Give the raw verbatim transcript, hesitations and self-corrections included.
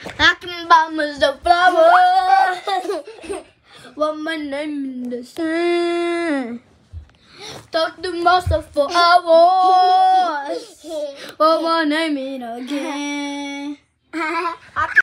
I can buy myself flowers. Want my name in the sun. Talk to myself for hours. Want my name in again.